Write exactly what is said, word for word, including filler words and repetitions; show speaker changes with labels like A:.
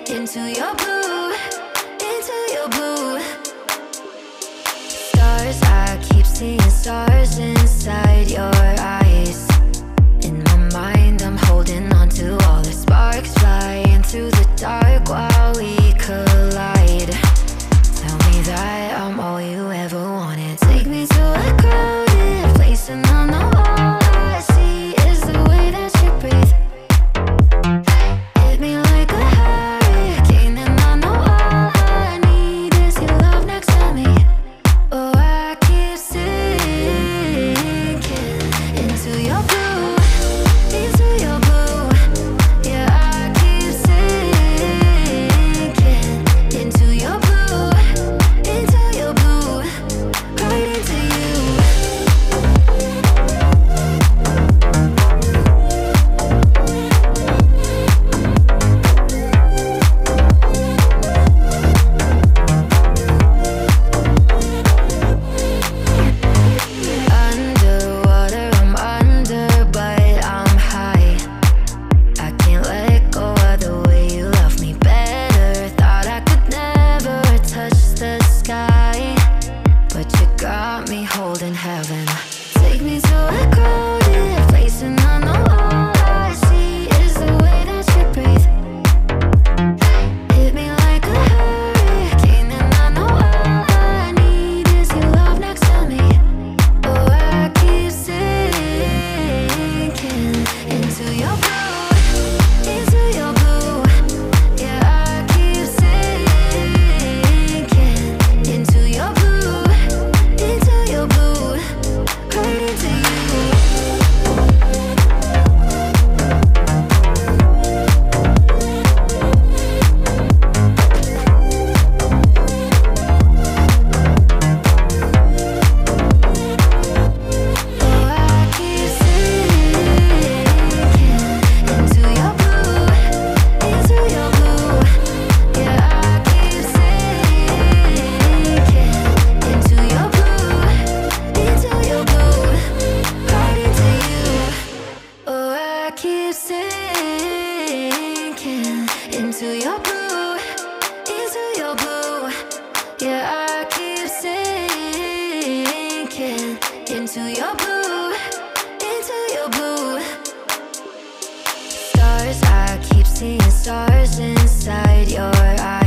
A: into your blue, into your blue. Stars, I keep seeing stars inside your eyes. In my mind, I'm holding on to all the sparks, fly into the dark while we collide. Tell me that I'm all you ever wanted. Take me to a crowded place, and on the wall I see is the way that you breathe. Hit me like a hurricane, and I know all I need is your love next to me. Oh, I keep sinking into your blue, into your blue. Yeah, I keep sinking into your blue, into your blue, right into you. Underwater, I'm under, but I'm high. I can't let go of the way you love me better. Thought I could never touch the sky, but you got me holding heaven. Take me to a crowded place, and I know all I see is the way that you breathe. Hit me like a hurricane, and I know all I need is your love next to me. Oh, I keep sinking into your blue, into your blue. Yeah, I keep sinking into your blue, into your blue, right into you. Oh, I keep sinking into your blue, into your blue. Yeah, I keep sinking into your blue, into your blue, right into you. Oh, I keep sinking into your blue, into your blue. Yeah, I keep sinking into your blue, into your blue. Stars, I keep seeing stars inside your eyes.